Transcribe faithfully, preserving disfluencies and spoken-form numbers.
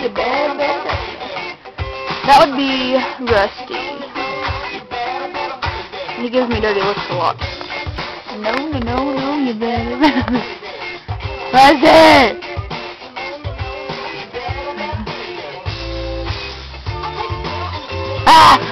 That would be Rusty. He gives me dirty looks a lot. No, no, no, no, you better. Rusty! Ah!